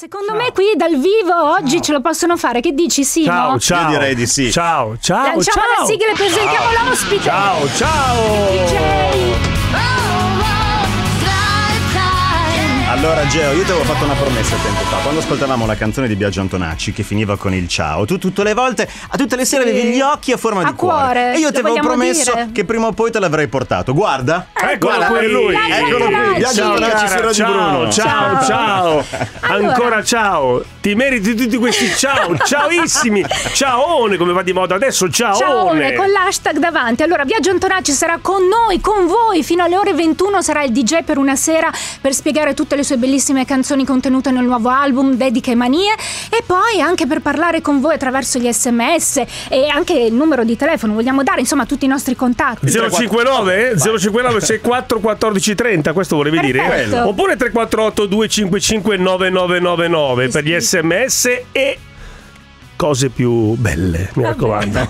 Secondo me qui dal vivo oggi ce lo possono fare. Che dici, Simo? Ciao, ciao. Io direi di sì. Ciao, ciao. Lanciamo la sigla e presentiamo l'ospite. Ciao, ciao. DJ. Allora Geo, io ti avevo fatto una promessa tempo fa, quando ascoltavamo la canzone di Biagio Antonacci che finiva con il ciao, tu tutte le volte, a tutte le sere avevi gli occhi a forma di cuore. E io ti avevo promesso che prima o poi te l'avrei portato. Guarda, Eccolo qui lui. Eccolo qui, Biagio Antonacci su Radio Bruno. Ciao. Ancora ciao. Ti meriti tutti questi ciao, ciaoissimi. Ciaone, come va di moda adesso, ciaone. Con l'hashtag davanti. Allora, Biagio Antonacci sarà con noi, con voi, fino alle ore 21 sarà il DJ per una sera per spiegare tutte le sue bellissime canzoni contenute nel nuovo album Dediche e Manie, e poi anche per parlare con voi attraverso gli SMS e anche il numero di telefono, vogliamo dare insomma tutti i nostri contatti. 059 64 14 30, questo volevi dire? Oppure 348 255 9999 per gli SMS e cose più belle, mi raccomando.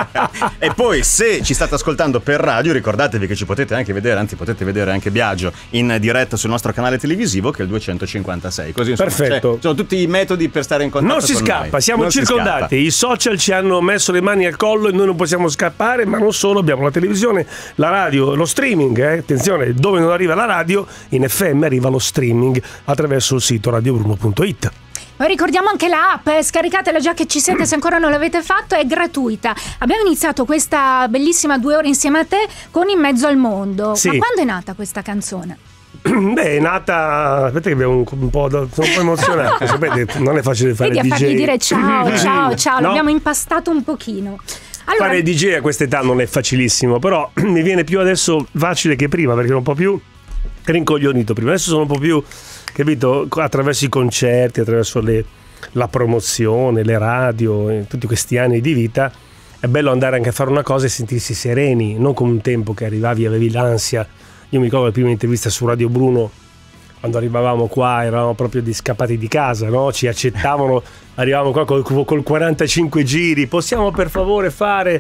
E poi se ci state ascoltando per radio, ricordatevi che ci potete anche vedere, anzi potete vedere anche Biagio in diretta sul nostro canale televisivo, che è il 256. Così insomma, perfetto. Sono tutti i metodi per stare in contatto. Non si con scappa, noi. siamo non circondati. I social ci hanno messo le mani al collo e noi non possiamo scappare, ma non solo, abbiamo la televisione, la radio, lo streaming, attenzione, dove non arriva la radio, in FM arriva lo streaming attraverso il sito radiobruno.it. Poi ricordiamo anche l'app, scaricatela già che ci siete, se ancora non l'avete fatto, è gratuita. Abbiamo iniziato questa bellissima 2 ore insieme a te con In mezzo al mondo. Sì. Ma quando è nata questa canzone? Beh, è nata. Aspetta, che abbiamo un po'. Sono un po' emozionato. Sapete, non è facile fare Vedi, DJ. a fargli dire ciao, no? L'abbiamo impastato un pochino. Allora, fare DJ a quest'età non è facilissimo, però mi viene più adesso facile che prima, perché ero un po' più rincoglionito prima. Adesso sono un po' più, capito, attraverso i concerti, attraverso la promozione, le radio, tutti questi anni di vita. È bello andare anche a fare una cosa e sentirsi sereni, non come un tempo che arrivavi e avevi l'ansia. Io mi ricordo la prima intervista su Radio Bruno, quando arrivavamo qua eravamo proprio scappati di casa, no? Ci accettavano, arrivavamo qua col 45 giri, possiamo per favore far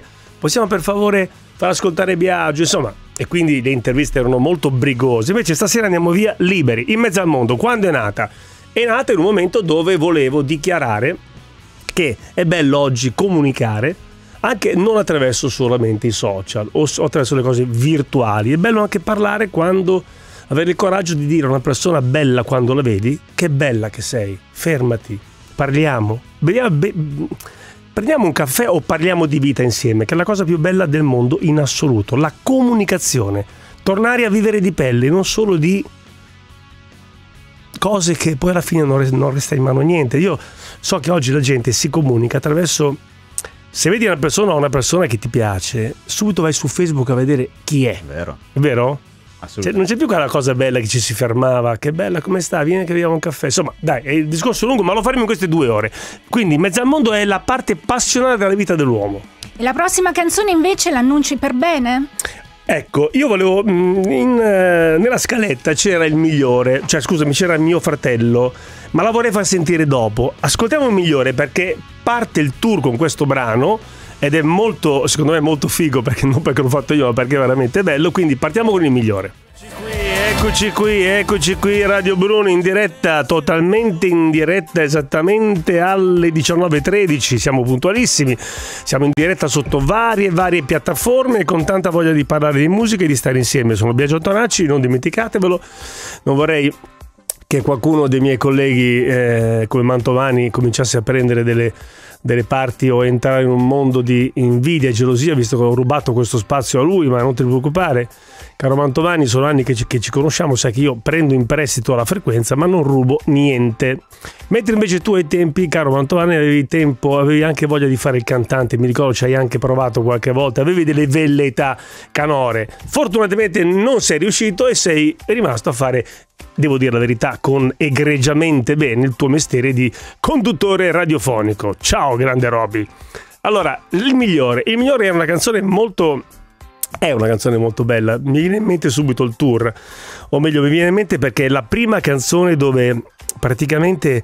ascoltare Biagio, insomma. E quindi le interviste erano molto brigose. Invece stasera andiamo via liberi, in mezzo al mondo. Quando è nata? È nata in un momento dove volevo dichiarare che è bello oggi comunicare anche non attraverso solamente i social o attraverso le cose virtuali. È bello anche parlare quando avere il coraggio di dire a una persona bella quando la vedi: che bella che sei, fermati, parliamo, prendiamo un caffè o parliamo di vita insieme, che è la cosa più bella del mondo in assoluto, la comunicazione, tornare a vivere di pelle, non solo di cose che poi alla fine non resta in mano niente. Io so che oggi la gente si comunica attraverso, se vedi una persona che ti piace, subito vai su Facebook a vedere chi è. Vero? È vero? Assolutamente. Non c'è più quella cosa bella che ci si fermava, che bella, come sta, vieni che beviamo un caffè. Insomma, dai, è il discorso lungo, ma lo faremo in queste 2 ore. Quindi in mezzo al mondo è la parte passionale della vita dell'uomo. E la prossima canzone invece l'annunci per bene? Ecco, io volevo nella scaletta c'era il migliore, cioè scusami, c'era il mio fratello, ma la vorrei far sentire dopo. Ascoltiamo il migliore, perché parte il tour con questo brano ed è molto, secondo me molto figo, perché non perché l'ho fatto io, ma perché è veramente bello. Quindi partiamo con il migliore. Eccoci qui, Radio Bruno in diretta, totalmente in diretta, esattamente alle 19:13, siamo puntualissimi, siamo in diretta sotto varie piattaforme con tanta voglia di parlare di musica e di stare insieme. Sono Biagio Antonacci, non dimenticatevelo. Non vorrei che qualcuno dei miei colleghi come Mantovani cominciasse a prendere delle parti o entrare in un mondo di invidia e gelosia, visto che ho rubato questo spazio a lui, ma non ti preoccupare, caro Mantovani, sono anni che ci conosciamo, sai che io prendo in prestito la frequenza ma non rubo niente. Mentre invece tu ai tempi, caro Mantovani, avevi anche voglia di fare il cantante, mi ricordo ci hai anche provato qualche volta, avevi delle velleità canore, fortunatamente non sei riuscito e sei rimasto a fare, devo dire la verità, con egregiamente bene il tuo mestiere di conduttore radiofonico. Ciao grande Roby. Allora, il migliore è una canzone molto bella. Mi viene in mente subito il tour, o meglio mi viene in mente perché è la prima canzone dove praticamente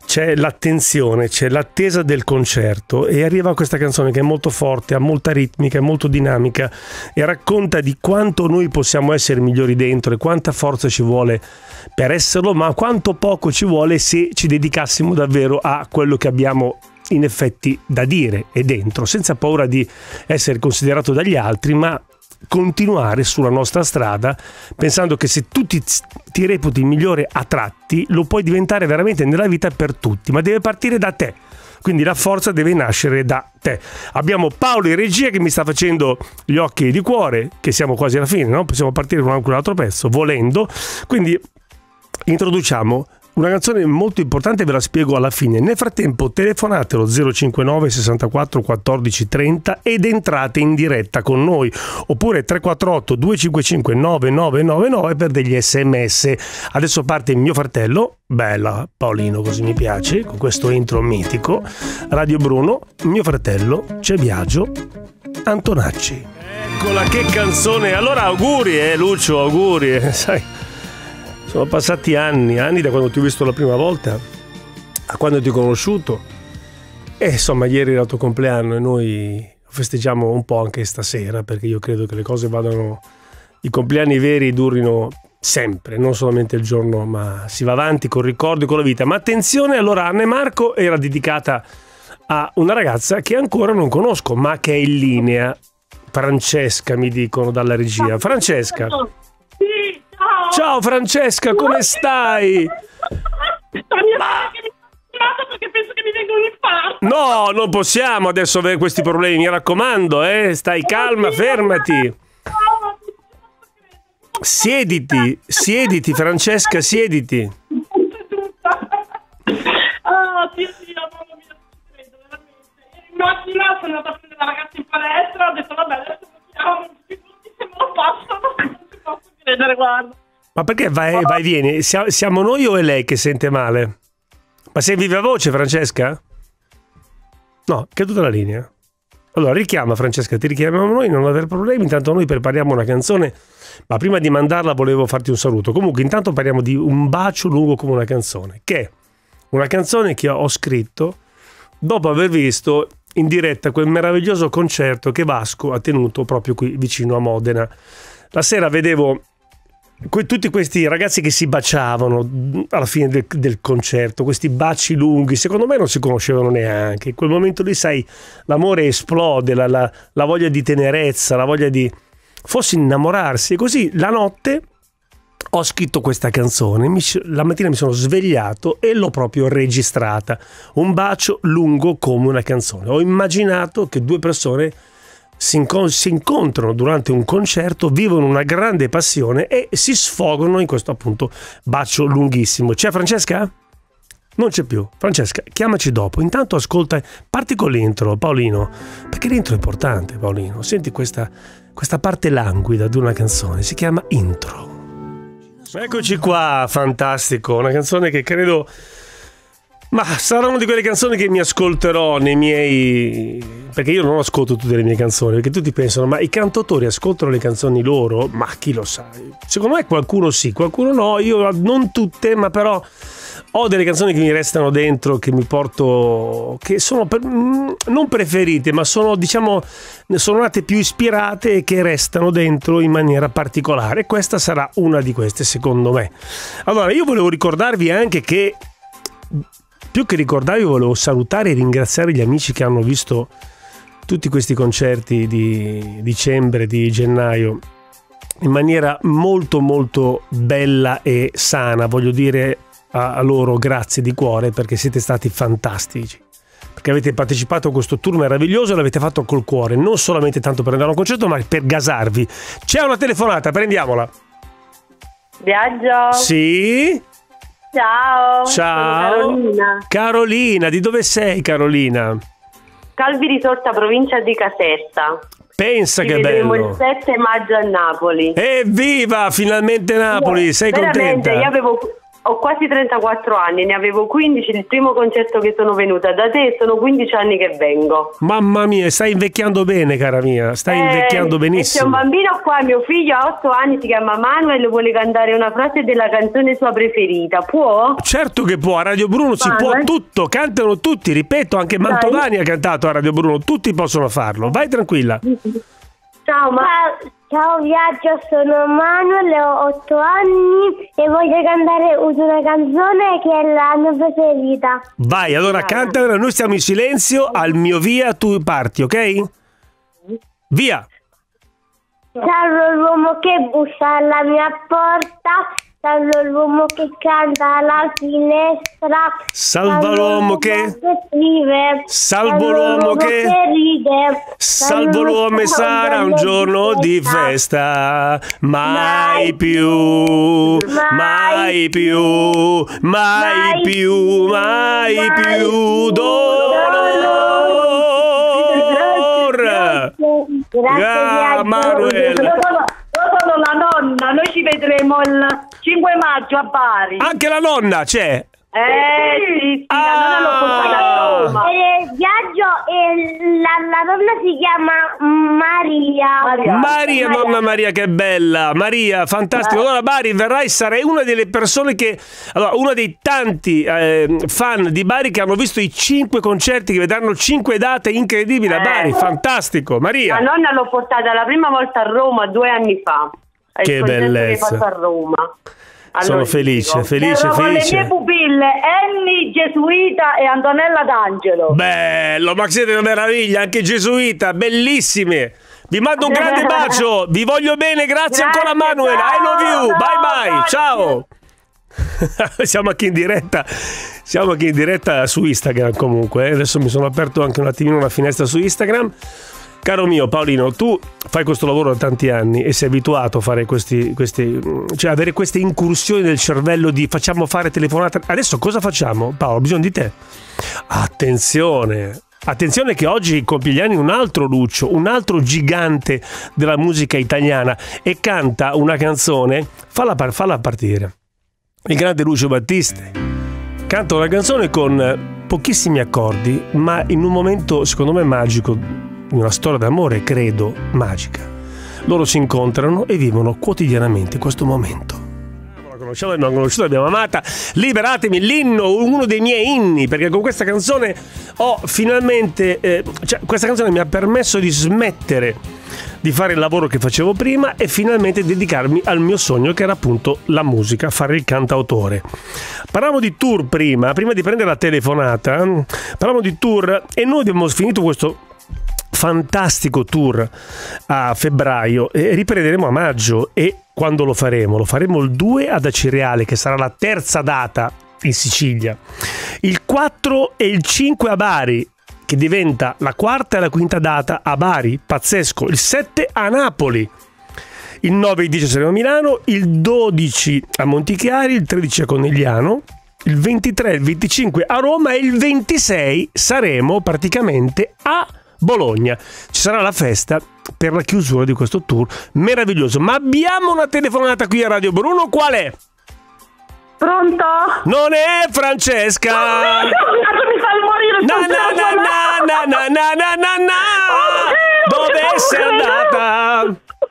c'è l'attenzione, c'è l'attesa del concerto e arriva questa canzone che è molto forte, ha molta ritmica, è molto dinamica e racconta di quanto noi possiamo essere migliori dentro e quanta forza ci vuole per esserlo, ma quanto poco ci vuole se ci dedicassimo davvero a quello che abbiamo in effetti da dire e dentro, senza paura di essere considerato dagli altri, ma continuare sulla nostra strada pensando che se tu ti reputi migliore a tratti lo puoi diventare veramente nella vita per tutti, ma deve partire da te, quindi la forza deve nascere da te. Abbiamo Paolo in regia che mi sta facendo gli occhi di cuore, che siamo quasi alla fine, no? Possiamo partire con anche un altro pezzo volendo, quindi introduciamo una canzone molto importante, ve la spiego alla fine. Nel frattempo telefonatelo 059 64 14 30 ed entrate in diretta con noi, oppure 348 255 9999 per degli sms. Adesso parte mio fratello, bella Paolino, così mi piace, con questo intro mitico. Radio Bruno, mio fratello c'è Biagio Antonacci. Eccola che canzone. Allora auguri Lucio, auguri, sai. Sono passati anni da quando ti ho visto la prima volta a quando ti ho conosciuto e insomma ieri era il tuo compleanno e noi festeggiamo un po' anche stasera, perché io credo che le cose vadano, i compleanni veri durino sempre, non solamente il giorno, ma si va avanti col ricordo e con la vita. Ma attenzione, allora Anna e Marco era dedicata a una ragazza che ancora non conosco ma che è in linea. Francesca, mi dicono dalla regia. Francesca. Ciao Francesca, come stai? Perché penso che mi venga un infarto. No, non possiamo adesso avere questi problemi, mi raccomando, stai calma, fermati. Siediti Francesca, siediti. Ah, sì, mamma mia, credo, veramente. Ieri in macchina sono andata a prendere la ragazza in palestra, ho detto vabbè, adesso facciamo tutti se me lo passano, non ci posso credere, guarda. Ma perché vai e vieni? Siamo noi o è lei che sente male? Ma sei viva voce, Francesca? No, è caduta la linea. Allora richiama Francesca, ti richiamiamo noi, non avere problemi. Intanto noi prepariamo una canzone, ma prima di mandarla volevo farti un saluto. Comunque intanto parliamo di Un bacio lungo come una canzone, che è una canzone che ho scritto dopo aver visto in diretta quel meraviglioso concerto che Vasco ha tenuto proprio qui vicino a Modena. La sera vedevo tutti questi ragazzi che si baciavano alla fine del concerto, questi baci lunghi, secondo me non si conoscevano neanche. In quel momento lì, sai, l'amore esplode, la voglia di tenerezza, la voglia di forse innamorarsi. E così la notte ho scritto questa canzone, la mattina mi sono svegliato e l'ho proprio registrata. Un bacio lungo come una canzone. Ho immaginato che due persone si incontrano durante un concerto, vivono una grande passione e si sfogano in questo appunto bacio lunghissimo. C'è Francesca? Non c'è più. Francesca, chiamaci dopo. Intanto ascolta, parti con l'intro, Paolino, perché l'intro è importante, Paolino. Senti questa parte languida di una canzone, si chiama intro. Eccoci qua, fantastico, una canzone che credo... Ma sarà una di quelle canzoni che mi ascolterò nei miei... Perché io non ascolto tutte le mie canzoni, perché tutti pensano, ma i cantautori ascoltano le canzoni loro? Ma chi lo sa? Secondo me qualcuno sì, qualcuno no, io non tutte, ma però ho delle canzoni che mi restano dentro, che mi porto... che sono non preferite, ma sono, diciamo, sono nate più ispirate e che restano dentro in maniera particolare. E questa sarà una di queste, secondo me. Allora, io volevo ricordarvi anche che... Più che ricordarvi, volevo salutare e ringraziare gli amici che hanno visto tutti questi concerti di dicembre, di gennaio, in maniera molto molto bella e sana. Voglio dire a loro grazie di cuore, perché siete stati fantastici, perché avete partecipato a questo tour meraviglioso e l'avete fatto col cuore, non solamente tanto per andare a un concerto, ma per gasarvi. C'è una telefonata, prendiamola. Viaggio. Sì? Ciao. Ciao. Carolina, di dove sei, Carolina? Calvi Risorta, provincia di Caserta. Pensa Ci che vedremo bello. il 7 maggio a Napoli. Evviva, finalmente Napoli, sei veramente, contenta? Io ho quasi 34 anni, ne avevo 15 il primo concerto che sono venuta da te e sono 15 anni che vengo. Mamma mia, stai invecchiando bene, cara mia, stai invecchiando benissimo. C'è un bambino qua, mio figlio ha 8 anni, si chiama Manuel, vuole cantare una frase della canzone sua preferita, può? Certo che può, a Radio Bruno si può tutto, cantano tutti, ripeto, anche Mantovani ha cantato a Radio Bruno, tutti possono farlo, vai tranquilla. Ciao, Ciao Viaggio, sono Manuel, ho 8 anni e voglio cantare una canzone che è la mia preferita. Vai, allora cantala, noi stiamo in silenzio, al mio via tu parti, ok? Via! Salvo l'uomo che bussa alla mia porta, salvo l'uomo che canta alla finestra, salva l'uomo che scrive, salvo l'uomo che ride, salvo l'uomo e sarà un giorno di festa, mai più, mai più, mai più, mai più dolore. Grazie Manuel. Io sono la nonna, noi ci vedremo il 5 maggio a Bari. Anche la nonna c'è. Sì, la nonna l'ho portata a Roma. Viaggio e la nonna si chiama Maria, nonna Maria, che bella. Maria, fantastico. Allora Bari verrai, sarai una delle persone che, allora, uno dei tanti fan di Bari che hanno visto i 5 concerti, che vedranno 5 date incredibili a Bari. Fantastico, Maria. La nonna l'ho portata la prima volta a Roma 2 anni fa. Che bellezza. Che hai fatto a Roma. Sono felice. Con le mie pupille Annie Gesuita e Antonella D'Angelo. Bello, ma siete una meraviglia, anche Gesuita, bellissime. Vi mando un grande bacio, vi voglio bene, grazie ancora Manuel, I love you, bye bye, ciao. Siamo anche in diretta su Instagram comunque, adesso mi sono aperto anche un attimino una finestra su Instagram. Caro mio Paolino, tu fai questo lavoro da tanti anni e sei abituato a fare cioè avere queste incursioni nel cervello di facciamo fare telefonate. Adesso cosa facciamo? Paolo, ho bisogno di te. Attenzione che oggi compie gli anni un altro Lucio, un altro gigante della musica italiana e canta una canzone, falla partire. Il grande Lucio Battisti canta una canzone con pochissimi accordi, ma in un momento secondo me magico, in una storia d'amore, credo, magica. Loro si incontrano e vivono quotidianamente questo momento. La conosciamo, l'abbiamo conosciuta, l'abbiamo amata. Liberatemi, l'inno, uno dei miei inni, perché con questa canzone ho finalmente questa canzone mi ha permesso di smettere di fare il lavoro che facevo prima e finalmente dedicarmi al mio sogno, che era appunto la musica, fare il cantautore. Parlavamo di tour prima di prendere la telefonata, parlavamo di tour e noi abbiamo finito questo fantastico tour a febbraio e riprenderemo a maggio, e quando lo faremo il 2 ad Acireale, che sarà la terza data in Sicilia, il 4 e il 5 a Bari, che diventa la quarta e la quinta data a Bari, pazzesco, il 7 a Napoli, il 9 e il 10 saremo a Milano, il 12 a Montichiari, il 13 a Conegliano, il 23 e il 25 a Roma e il 26 saremo praticamente a Bologna. Ci sarà la festa per la chiusura di questo tour meraviglioso. Ma abbiamo una telefonata qui a Radio Bruno, qual è? Pronto? Non è Francesca? Mi fai morire. Dove sei andata?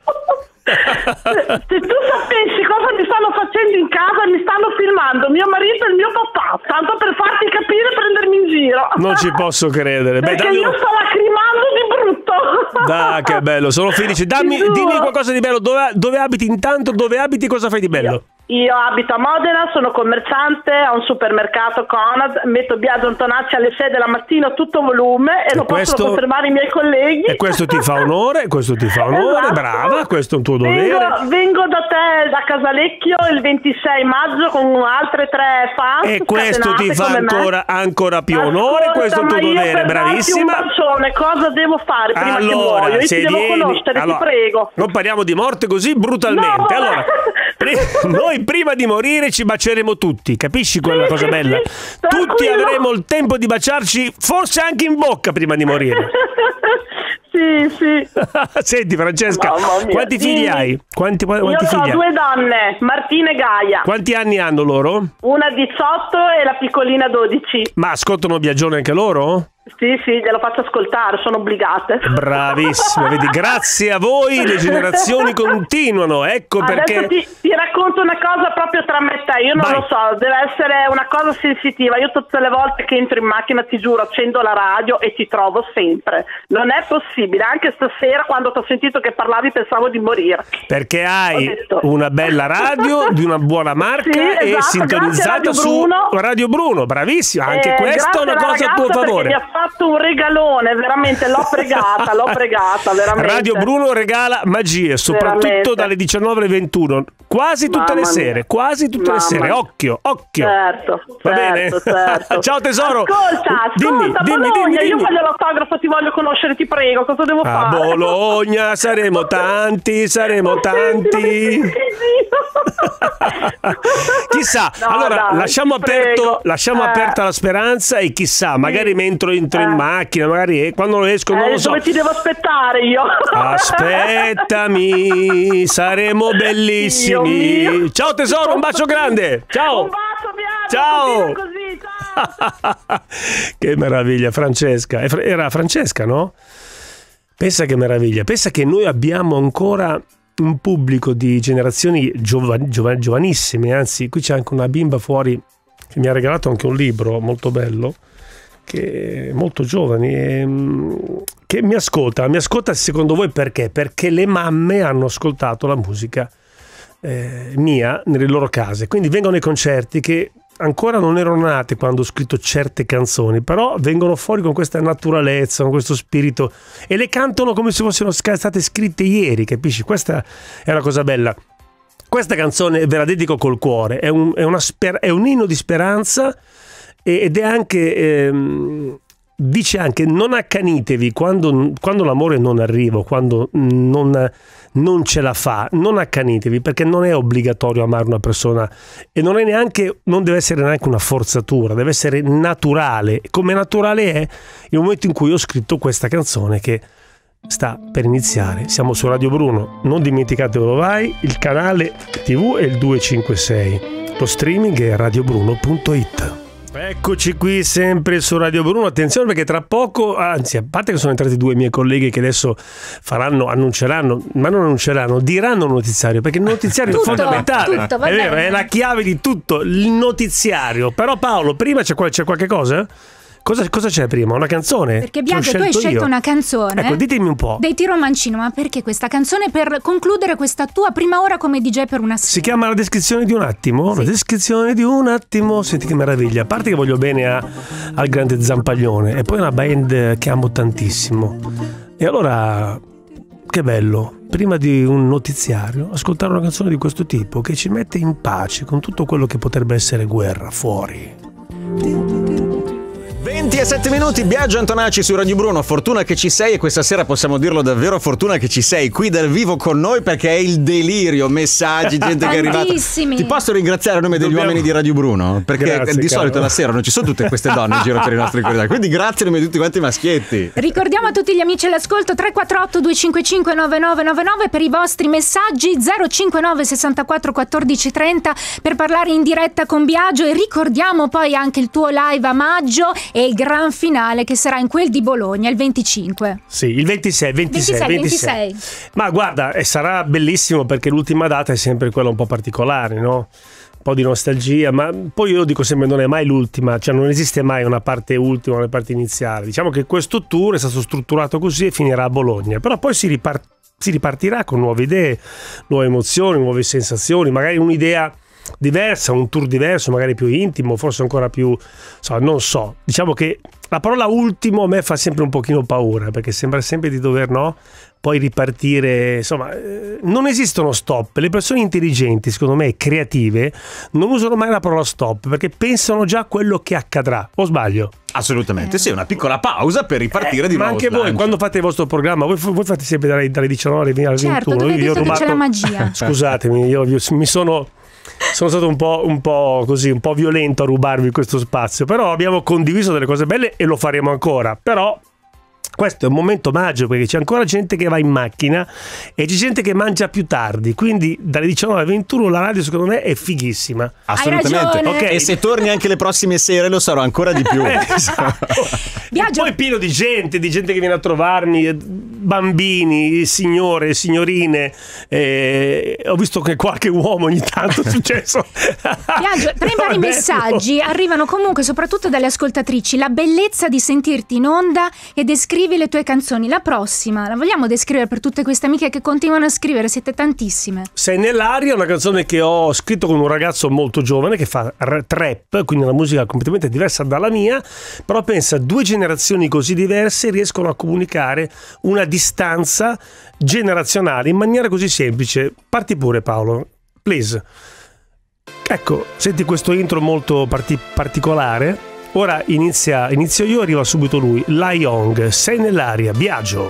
Se tu sapessi cosa mi stanno facendo in casa, mi stanno filmando mio marito e il mio papà, tanto per farti capire e prendermi in giro. Non ci posso credere. Perché io sto lacrimando di brutto. Dai, che bello, sono felice. Dimmi qualcosa di bello. Dove abiti intanto? Dove abiti? Cosa fai di bello? Io abito a Modena, sono commerciante a un supermercato Conad, metto Biagio Antonacci alle 6 della mattina a tutto volume e lo possono confermare i miei colleghi. E questo ti fa onore, esatto. Brava, questo è un tuo dovere. Vengo da te, da Casalecchio, il 26 maggio con altre 3 fan. E questo ti fa ancora più onore, questo è un tuo dovere, bravissima. Un bacione, cosa devo fare prima che muoio? Io ti devo conoscere, ti prego. Non parliamo di morte così brutalmente. No, allora, noi prima di morire ci baceremo tutti, capisci quella cosa bella? Tutti avremo il tempo di baciarci, forse anche in bocca prima di morire. Sì. Senti Francesca, quanti figli hai? Quanti Io figli ho hai? 2 donne, Martina e Gaia. Quanti anni hanno loro? Una 18 e la piccolina 12. Ma ascoltano Viaggione anche loro? Sì, glielo faccio ascoltare, sono obbligate. Bravissima, vedi, grazie a voi le generazioni continuano, ecco perché... Adesso ti racconto una cosa proprio tra me e te, io non lo so, deve essere una cosa sensitiva. Io tutte le volte che entro in macchina, ti giuro, accendo la radio e ti trovo sempre. Non è possibile, anche stasera quando ti ho sentito che parlavi pensavo di morire. Perché hai una bella radio di una buona marca, sì, e sintonizzata su Radio Bruno, bravissima, anche questa è una cosa a tuo favore. Mi ha fatto un regalone, veramente, l'ho pregata, veramente. Radio Bruno regala magie, soprattutto veramente. dalle 19 alle 21, quasi tutte le sere, occhio. Certo. Va bene? Certo. Ciao tesoro. Ascolta, dimmi. Io voglio l'autografo, ti voglio conoscere, ti prego, cosa devo fare? A Bologna saremo tanti. Chissà, allora dai, lasciamo aperta la speranza, e chissà, magari mentre entro in macchina, magari quando esco, non lo so. Dove ti devo aspettare io? Aspettami, saremo bellissimi. Ciao tesoro, un bacio grande. Ciao. Un bacio, Bianca. Ciao. Così, ciao. Che meraviglia, Francesca. Era Francesca, no? Pensa che meraviglia. Pensa che noi abbiamo ancora un pubblico di generazioni giovanissime. Anzi, qui c'è anche una bimba fuori che mi ha regalato anche un libro molto bello, che è molto giovani, che mi ascolta secondo voi perché? Perché le mamme hanno ascoltato la musica mia nelle loro case, quindi vengono ai concerti che ancora non erano nate quando ho scritto certe canzoni, però vengono fuori con questa naturalezza, con questo spirito, e le cantano come se fossero state scritte ieri, capisci? Questa è una cosa bella. Questa canzone ve la dedico col cuore, è un inno di speranza, ed è anche dice anche: non accanitevi quando l'amore non arriva, quando non ce la fa, non accanitevi, perché non è obbligatorio amare una persona, e non deve essere neanche una forzatura, deve essere naturale, come naturale è il momento in cui ho scritto questa canzone che sta per iniziare. Siamo su Radio Bruno, non dimenticatevelo mai, il canale TV è il 256, lo streaming è radiobruno.it. Eccoci qui sempre su Radio Bruno. Attenzione, perché tra poco, anzi, a parte che sono entrati 2 miei colleghi che adesso diranno un notiziario, perché il notiziario è fondamentale, è vero, è la chiave di tutto, il notiziario. Però Paolo, prima c'è qualche cosa? Cosa c'è prima? Una canzone? Perché Biagio, tu hai scelto una canzone. Ecco, ditemi un po'. Dei Tiro Mancino, ma perché questa canzone per concludere questa tua prima ora come DJ per una sera? Si chiama La descrizione di un attimo? Sì. La descrizione di un attimo. Senti che meraviglia. A parte che voglio bene al grande Zampaglione, e poi è una band che amo tantissimo. E allora, che bello, prima di un notiziario, ascoltare una canzone di questo tipo che ci mette in pace con tutto quello che potrebbe essere guerra fuori. 27 minuti, Biagio Antonacci su Radio Bruno. Fortuna che ci sei, e questa sera possiamo dirlo davvero, fortuna che ci sei qui dal vivo con noi, perché è il delirio, messaggi, gente che è arrivata. Ti posso ringraziare a nome degli uomini di Radio Bruno, perché grazie, di solito la sera non ci sono tutte queste donne in giro per i nostri corridoi, quindi grazie a nome di tutti quanti i maschietti. Ricordiamo a tutti gli amici all'ascolto 348 255 9999 per i vostri messaggi, 059 64 14 30 per parlare in diretta con Biagio, e ricordiamo poi anche il tuo live a maggio e il gran finale che sarà in quel di Bologna il 25. Sì, il 26. Ma guarda, sarà bellissimo, perché l'ultima data è sempre quella un po' particolare, no? Un po' di nostalgia, ma poi io dico sempre non è mai l'ultima, cioè non esiste mai una parte ultima, una parte iniziale. Diciamo che questo tour è stato strutturato così e finirà a Bologna, però poi si ripartirà con nuove idee, nuove emozioni, nuove sensazioni, magari un'idea diversa, un tour diverso, magari più intimo, forse ancora più, non so. Diciamo che la parola ultimo a me fa sempre un pochino paura, perché sembra sempre di dover, poi ripartire. Insomma, non esistono stop. Le persone intelligenti, secondo me, creative, non usano mai la parola stop, perché pensano già a quello che accadrà. O sbaglio? Assolutamente sì, una piccola pausa per ripartire di nuovo. Ma anche voi, quando fate il vostro programma, voi fate sempre dalle 19 alle 21. Certo, dove hai detto che c'è la magia. Scusatemi, io mi sono stato un po' così, un po' violento a rubarvi questo spazio, però abbiamo condiviso delle cose belle e lo faremo ancora. Però Questo è un momento magico perché c'è ancora gente che va in macchina e c'è gente che mangia più tardi, quindi dalle 19 alle 21 la radio secondo me è fighissima. Assolutamente. Okay. E se torni anche le prossime sere lo sarò ancora di più. Viaggio. Poi pieno di gente che viene a trovarmi, bambini, signore, signorine, ho visto che qualche uomo ogni tanto è successo. Viaggio, tra i vari messaggi arrivano comunque soprattutto dalle ascoltatrici la bellezza di sentirti in onda e descrivi le tue canzoni. La prossima la vogliamo descrivere per tutte queste amiche che continuano a scrivere, siete tantissime. Sei nell'aria, una canzone che ho scritto con un ragazzo molto giovane che fa trap, quindi una musica completamente diversa dalla mia, però pensa, 2 generazioni così diverse riescono a comunicare una distanza generazionale in maniera così semplice. Parti pure Paolo, please. Ecco, senti questo intro molto particolare. Ora inizio io, arriva subito lui. La Young, Sei nell'aria, Biagio.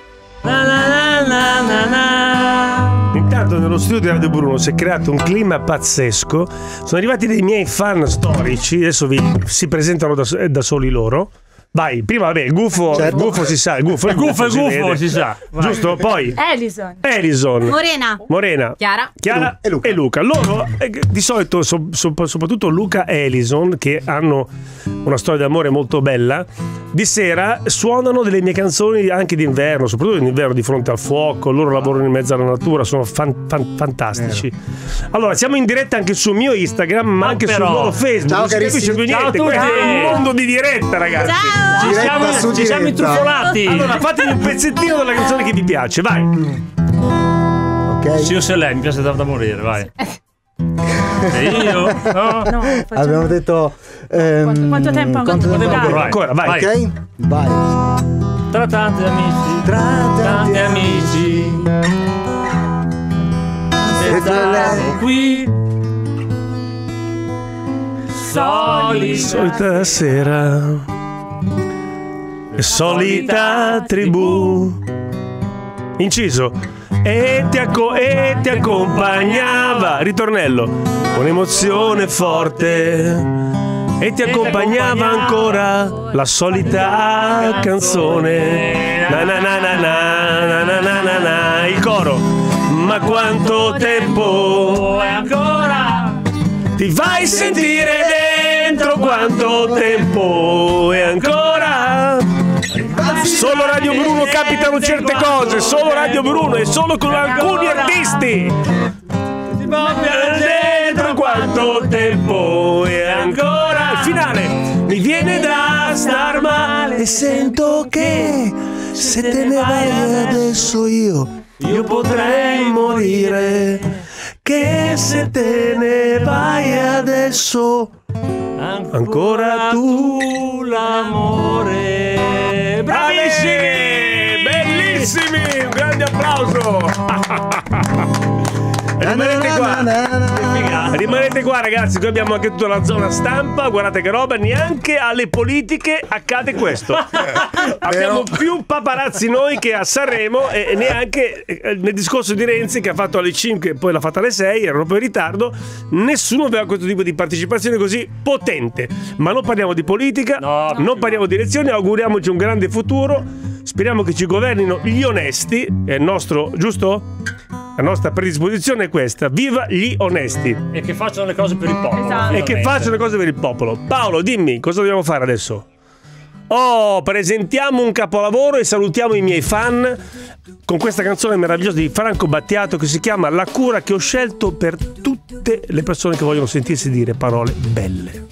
Intanto nello studio di Radio Bruno si è creato un clima pazzesco. Sono arrivati dei miei fan storici, adesso si presentano da soli loro. Vai, prima vabbè, il gufo si sa, il gufo si sa. Vai. Giusto? Poi Elison, Morena, Chiara e Luca. Loro di solito soprattutto Luca e Elison, che hanno una storia d'amore molto bella, di sera suonano delle mie canzoni anche d'inverno, soprattutto in inverno di fronte al fuoco. Loro lavorano in mezzo alla natura, sono fantastici. Allora, siamo in diretta anche sul mio Instagram, ma anche sul loro Facebook. Ciao, non si capisce più niente. Questo è un mondo di diretta, ragazzi. Ciao. Ci siamo intrufolati. Allora fatemi un pezzettino della canzone che vi piace, vai. Ok. Sì, io se lei mi piace da morire, vai. E io? No, abbiamo detto quanto tempo ancora? Vai. Ok? Vai. Tra tanti amici aspettavo qui solita sera e solita tribù. Inciso. E ti accompagnava, ritornello, un'emozione forte, e ti accompagnava ancora la solita canzone, na na na na na na na na na, il coro. Ma quanto tempo è ancora? Ti vai a sentire dentro, quanto tempo è ancora? Solo Radio Bruno capitano certe cose, solo Radio Bruno e solo con alcuni artisti. Ti dentro, quanto tempo è ancora? Il finale. Mi viene da star male e sento che se te ne vai adesso io potrei morire. Che se te ne vai adesso ancora tu l'amore. Bravissimi, bellissimi, un grande applauso. Rimanete qua ragazzi, qui abbiamo anche tutta la zona stampa. Guardate che roba, neanche alle politiche accade questo. Abbiamo più paparazzi noi che a Sanremo, e neanche nel discorso di Renzi che ha fatto alle 5 e poi l'ha fatta alle 6, era proprio in ritardo. Nessuno aveva questo tipo di partecipazione così potente. Ma non parliamo di politica, non parliamo di elezioni, auguriamoci un grande futuro. Speriamo che ci governino gli onesti, è il nostro, giusto? La nostra predisposizione è questa: viva gli onesti. E che facciano le cose per il popolo. Esatto. E che facciano le cose per il popolo. Paolo, dimmi, cosa dobbiamo fare adesso? Presentiamo un capolavoro e salutiamo i miei fan con questa canzone meravigliosa di Franco Battiato che si chiama La cura, che ho scelto per tutte le persone che vogliono sentirsi dire parole belle.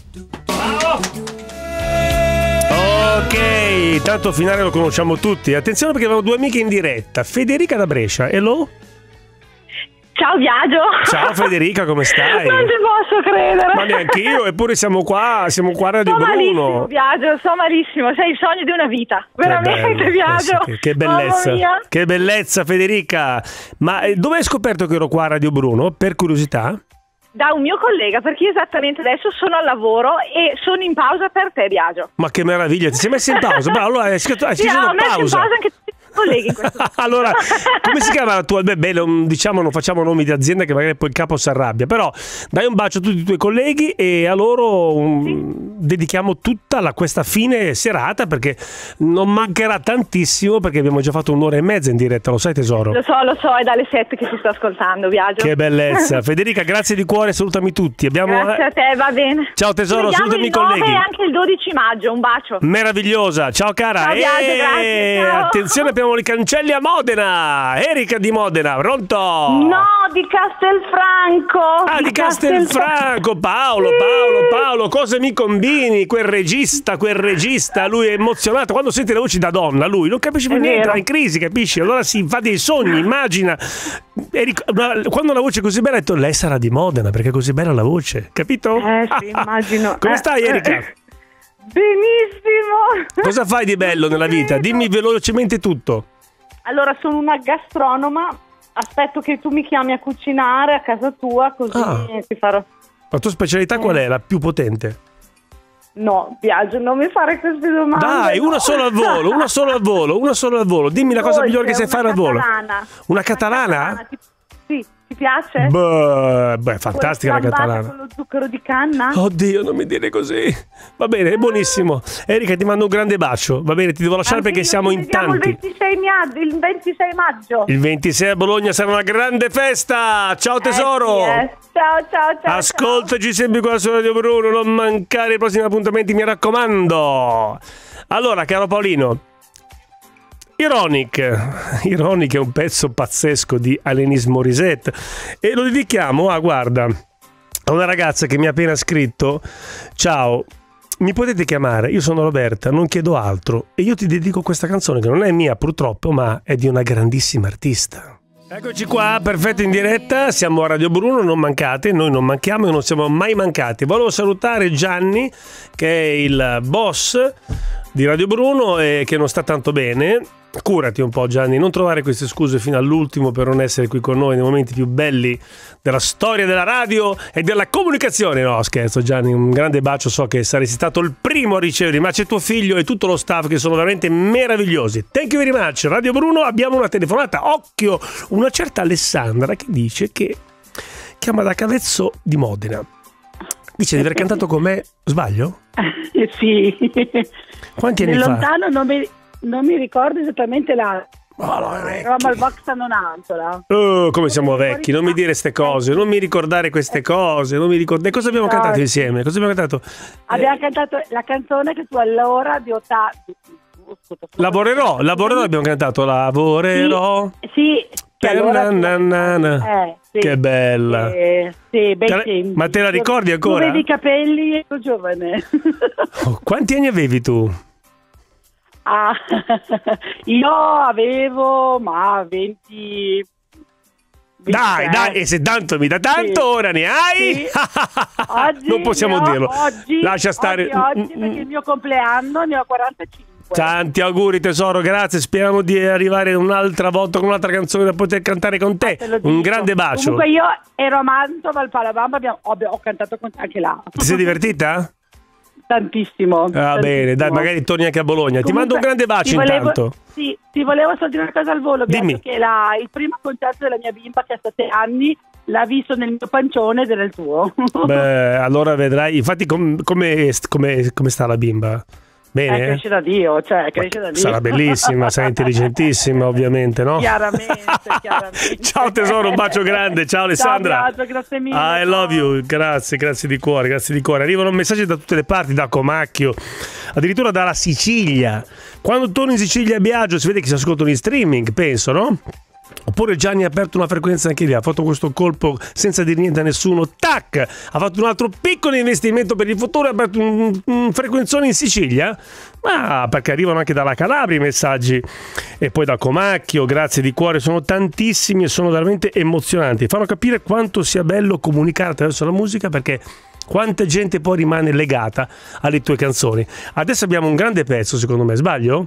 Ok, tanto finale lo conosciamo tutti. Attenzione perché abbiamo 2 amiche in diretta. Federica da Brescia, hello? Ciao Biagio. Ciao Federica, come stai? Non ci posso credere. Ma neanche io, eppure siamo qua a Radio Bruno. Malissimo Biagio, sto malissimo, sei il sogno di una vita. Veramente Biagio. Che bellezza. Che bellezza Federica. Ma dove hai scoperto che ero qua a Radio Bruno? Per curiosità? Da un mio collega, perché io esattamente adesso sono al lavoro e sono in pausa per te Biagio. Ma che meraviglia, ti sei messa in pausa? Allora hai scritto in pausa. In pausa anche colleghi in questo Allora, come si chiama la tua? Beh, diciamo, non facciamo nomi di azienda che magari poi il capo si arrabbia, però dai un bacio a tutti i tuoi colleghi e a loro dedichiamo tutta questa fine serata, perché non mancherà tantissimo, perché abbiamo già fatto 1 ora e mezza in diretta, lo sai tesoro? Lo so, è dalle 7 che ti sto ascoltando, Biagio. Che bellezza. Federica, grazie di cuore, salutami tutti. Grazie a te, va bene. Ciao tesoro, salutami i colleghi. E anche il 12 maggio, un bacio. Meravigliosa, ciao cara. Ciao, Biagio, grazie, ciao. Attenzione, abbiamo i cancelli a Modena. Erika di Modena, pronto? No, di Castelfranco. Ah, di Castelfranco. Paolo, cosa mi combini? Quel regista, lui è emozionato. Quando sente le voci da donna, lui non capisce più niente, è in crisi, capisci? Allora si fa dei sogni, immagina. Quando la voce è così bella, ha detto, lei sarà di Modena, perché è così bella la voce, capito? Sì, immagino. Come stai, Erika? Benissimo. Cosa fai di bello nella vita? Dimmi velocemente tutto. Allora, sono una gastronoma. Aspetto che tu mi chiami a cucinare a casa tua, così ti farò. La tua specialità qual è? La più potente? No, Biagio, non mi fare queste domande. Dai, una solo al volo. Dimmi la cosa migliore che sai fare al volo. Una catalana? Sì, ti piace? Beh, fantastica la catalana. Con lo zucchero di canna? Oddio, non mi dire così. Va bene, è buonissimo. Erika, ti mando un grande bacio. Va bene, ti devo lasciare perché siamo in tanti. Il 26 maggio. Il 26 a Bologna sarà una grande festa. Ciao tesoro. Ciao. Ascoltaci sempre qua su Radio Bruno, non mancare i prossimi appuntamenti, mi raccomando. Allora, caro Paolino, Ironic è un pezzo pazzesco di Alanis Morissette e lo dedichiamo a una ragazza che mi ha appena scritto: ciao, mi potete chiamare, io sono Roberta, non chiedo altro, e io ti dedico questa canzone che non è mia purtroppo, ma è di una grandissima artista. Eccoci qua, perfetto, in diretta, siamo a Radio Bruno, non mancate, noi non manchiamo e non siamo mai mancati. Volevo salutare Gianni, che è il boss di Radio Bruno e che non sta tanto bene. Curati un po', Gianni, non trovare queste scuse fino all'ultimo per non essere qui con noi nei momenti più belli della storia della radio e della comunicazione. No, scherzo, Gianni, un grande bacio, so che saresti stato il primo a ricevere, ma c'è tuo figlio e tutto lo staff che sono veramente meravigliosi. Thank you very much. Radio Bruno, abbiamo una telefonata, occhio, una certa Alessandra che dice che chiama da Cavezzo di Modena. Dice di aver cantato con me, sbaglio? Sì. Quanti anni fa? Lontano non mi ricordo esattamente la... Eravamo al Vox a Nonantola. Come siamo vecchi, non mi dire queste cose, non mi ricordare queste cose, non mi ricordare. Cosa abbiamo cantato insieme? Cosa abbiamo cantato? Abbiamo cantato la canzone che tu allora di Lavorerò, abbiamo cantato Lavorerò. Sì. Per allora, sì. Che bella. Sì, bei ma te la ricordi ancora? Tu vedi i capelli, ero giovane. Quanti anni avevi tu? Io avevo 20. Dai, e se tanto mi dà tanto, sì. Ora ne hai? Sì. Oggi non possiamo dirlo. Lascia stare. Oggi perché il mio compleanno ne ho 45. Tanti auguri tesoro, grazie. Speriamo di arrivare un'altra volta con un'altra canzone da poter cantare con te. Un grande bacio. Comunque io ero a Mantova, al Palabamba, ho cantato con te anche là. Ti sei divertita? Tantissimo. Bene, dai, magari torni anche a Bologna. Comunque, ti mando un grande bacio intanto. Sì, ti volevo solo dire una cosa al volo. Dimmi. Che il primo concerto della mia bimba, che ha 7 anni, l'ha visto nel mio pancione ed era il tuo. Beh, allora vedrai. Infatti, come sta la bimba? Bene? Cresce da Dio, cresce da Dio. Sarà bellissima, sarà intelligentissima, ovviamente, no? Chiaramente. Ciao tesoro, un bacio grande, ciao Alessandra. Ciao, grazie mille. I love you, grazie di cuore. Arrivano messaggi da tutte le parti, da Comacchio, addirittura dalla Sicilia. Quando torno in Sicilia a Biagio si vede che si ascoltano in streaming, penso, no? Oppure Gianni ha aperto una frequenza anche lì, ha fatto questo colpo senza dire niente a nessuno, tac, ha fatto un altro piccolo investimento per il futuro, ha aperto un frequenzone in Sicilia, ma perché arrivano anche dalla Calabria i messaggi, e poi da Comacchio, grazie di cuore, sono tantissimi e sono veramente emozionanti, fanno capire quanto sia bello comunicare attraverso la musica, perché quanta gente poi rimane legata alle tue canzoni. Adesso abbiamo un grande pezzo, secondo me, sbaglio?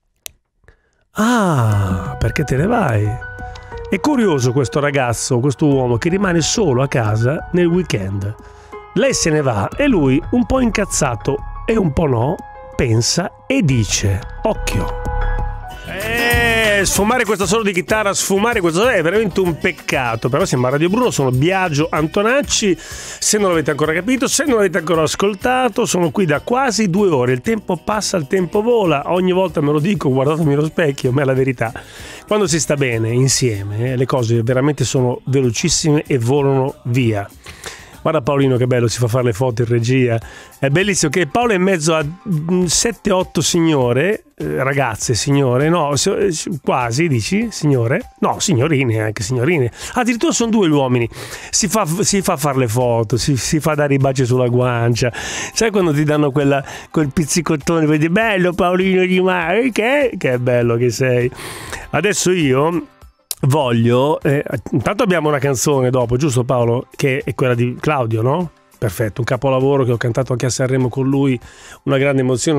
Perché te ne vai? È curioso questo ragazzo, questo uomo che rimane solo a casa nel weekend. Lei se ne va e lui, un po' incazzato e un po' no, pensa e dice: occhio. sfumare questo solo di chitarra, sfumare questo solo è veramente un peccato. Però siamo a Radio Bruno, sono Biagio Antonacci. Se non l'avete ancora capito, se non l'avete ancora ascoltato, sono qui da quasi 2 ore. Il tempo passa, il tempo vola. Ogni volta me lo dico guardandomi allo specchio, ma è la verità. Quando si sta bene insieme, le cose veramente sono velocissime e volano via. Guarda Paolino che bello, si fa fare le foto in regia. È bellissimo che Paolo è in mezzo a 7-8 signore, ragazze, signore, no, quasi dici, signore? No, signorine, anche signorine. Addirittura sono 2 gli uomini. Si fa fare le foto, si fa dare i baci sulla guancia. Sai quando ti danno quel pizzicottone, vedi, bello Paolino di mare, che bello che sei. Adesso io voglio, intanto abbiamo una canzone dopo, giusto Paolo? Che è quella di Claudio, no? Perfetto, un capolavoro che ho cantato anche a Sanremo con lui, una grande emozione,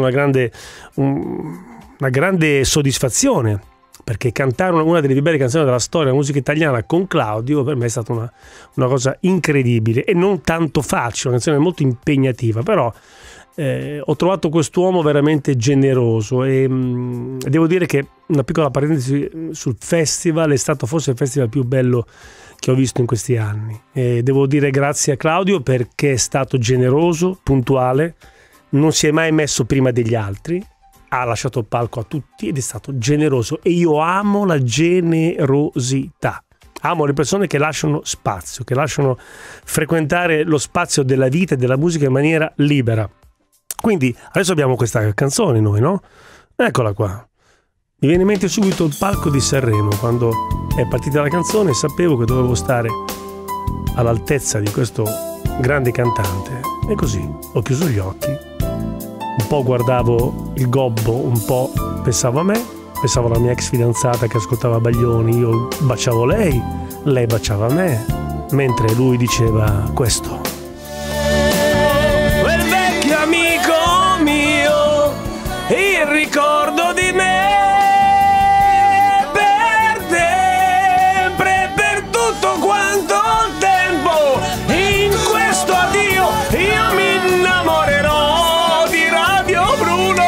una grande soddisfazione, perché cantare una delle più belle canzoni della storia della musica italiana con Claudio per me è stata una cosa incredibile e non tanto facile, una canzone molto impegnativa, però ho trovato quest'uomo veramente generoso e devo dire che una piccola parentesi sul festival, è stato forse il festival più bello che ho visto in questi anni e devo dire grazie a Claudio perché è stato generoso, puntuale, non si è mai messo prima degli altri, ha lasciato il palco a tutti ed è stato generoso e io amo la generosità. Amo le persone che lasciano spazio, che lasciano frequentare lo spazio della vita e della musica in maniera libera. Quindi adesso abbiamo questa canzone noi, no? Eccola qua. Mi viene in mente subito il palco di Sanremo, quando è partita la canzone sapevo che dovevo stare all'altezza di questo grande cantante e così ho chiuso gli occhi, un po' guardavo il gobbo, un po' pensavo a me, pensavo alla mia ex fidanzata che ascoltava Baglioni, io baciavo lei baciava me, mentre lui diceva questo. Il ricordo di me per sempre, per tutto quanto tempo, in questo addio io mi innamorerò di Radio Bruno.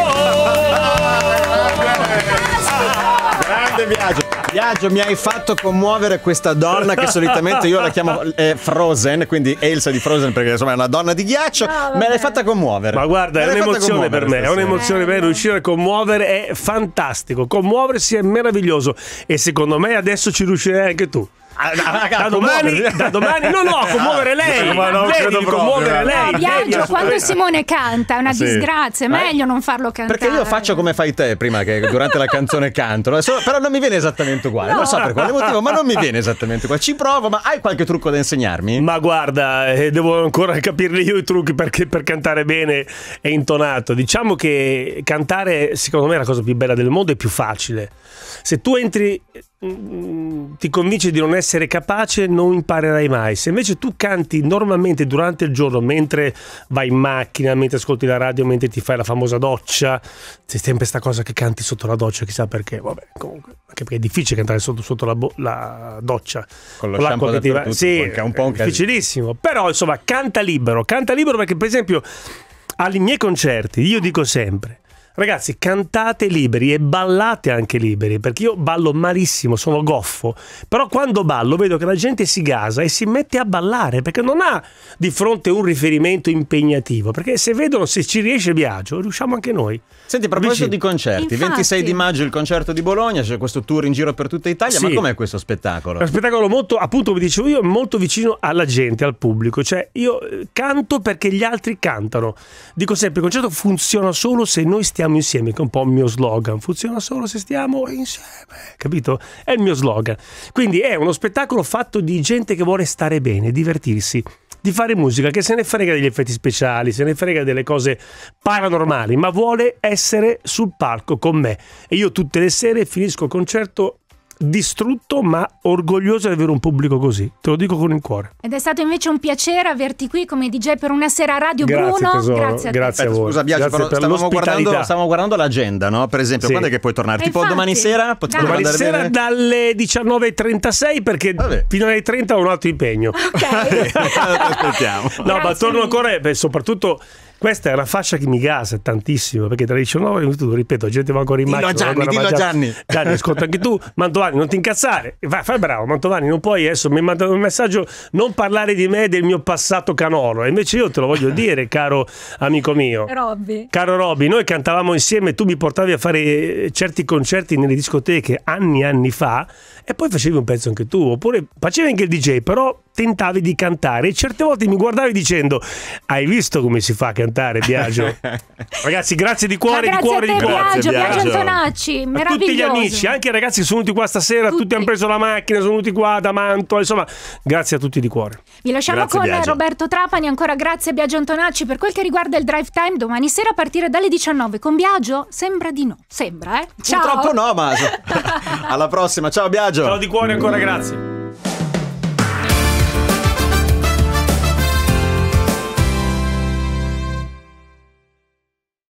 Grande Biagio, mi hai fatto commuovere questa donna che solitamente io la chiamo Frozen, quindi Elsa di Frozen perché insomma è una donna di ghiaccio, me l'hai fatta commuovere. Ma guarda, è un'emozione per me, è un'emozione per me, riuscire a commuovere è fantastico, commuoversi è meraviglioso e secondo me adesso ci riuscirai anche tu. Da domani no, commuovere lei. Ma non credo commuovere lei. No, Biagio, quando Simone canta è una disgrazia, è meglio non farlo cantare. Perché io faccio come fai te prima che durante la canzone canto, però non mi viene esattamente uguale. Non so per quale motivo, ma non mi viene esattamente uguale. Ci provo, ma hai qualche trucco da insegnarmi? Ma guarda, devo ancora capirli io i trucchi perché per cantare bene e intonato. Diciamo che cantare secondo me è la cosa più bella del mondo e più facile. Se tu entri, ti convinci di non essere capace, non imparerai mai. Se invece tu canti normalmente durante il giorno, mentre vai in macchina, mentre ascolti la radio, mentre ti fai la famosa doccia, c'è sempre sta cosa che canti sotto la doccia, chissà perché, vabbè, comunque, anche perché è difficile cantare sotto la doccia con lo shampoo che ti va. Sì, è un po' un difficilissimo. Però insomma, canta libero perché per esempio ai miei concerti io dico sempre: ragazzi, cantate liberi e ballate anche liberi, perché io ballo malissimo, sono goffo, però quando ballo vedo che la gente si gasa e si mette a ballare, perché non ha di fronte un riferimento impegnativo, perché se vedono, se ci riesce Biagio, riusciamo anche noi. Senti, a proposito di concerti, infatti, 26 di maggio il concerto di Bologna, c'è questo tour in giro per tutta Italia, ma com'è questo spettacolo? È un spettacolo molto, appunto come dicevo io, molto vicino alla gente, al pubblico, cioè io canto perché gli altri cantano. Dico sempre, il concerto funziona solo se noi stiamo insieme, che è un po' il mio slogan, funziona solo se stiamo insieme, capito? È il mio slogan. Quindi è uno spettacolo fatto di gente che vuole stare bene, divertirsi, di fare musica, che se ne frega degli effetti speciali, se ne frega delle cose paranormali, ma vuole essere sul palco con me. E io tutte le sere finisco il concerto distrutto ma orgoglioso di avere un pubblico così, te lo dico con il cuore. Ed è stato invece un piacere averti qui come DJ per una sera a Radio Bruno. Grazie a voi. Scusa Biagio, stavamo guardando l'agenda, no? Per esempio, quando è che puoi tornare? Tipo infatti, domani sera? Domani sera bene? Dalle 19:36 perché fino alle 30 ho un altro impegno. Ok. Aspettiamo. No, ma torno ancora, soprattutto Questa è una fascia che mi gasa tantissimo, perché dalle 19 minuti, ripeto, gente va ancora in macchina. Dillo a Gianni. Gianni, ascolta anche tu. Mantovani, non ti incazzare. Fai bravo, Mantovani, non puoi adesso mi mandano un messaggio, non parlare di me e del mio passato canoro. E invece io te lo voglio dire, caro amico mio. Robby. Caro Robby, noi cantavamo insieme, tu mi portavi a fare certi concerti nelle discoteche anni fa e poi facevi un pezzo anche tu, oppure facevi anche il DJ, però tentavi di cantare e certe volte mi guardavi dicendo: hai visto come si fa a cantare, Biagio? Ragazzi, grazie di cuore, di cuore, di cuore. Biagio A Antonacci, meraviglioso. tutti gli amici, anche i ragazzi che sono venuti qua stasera, tutti hanno preso la macchina, sono venuti qua da Mantova, insomma, grazie a tutti di cuore. Vi lasciamo Grazie, con Biagio. Roberto Trapani, ancora grazie a Biagio Antonacci. Per quel che riguarda il drive time, domani sera a partire dalle 19 con Biagio, sembra di no. Sembra, Ciao. Purtroppo no, ma alla prossima. Ciao Biagio. Ciao di cuore ancora, grazie.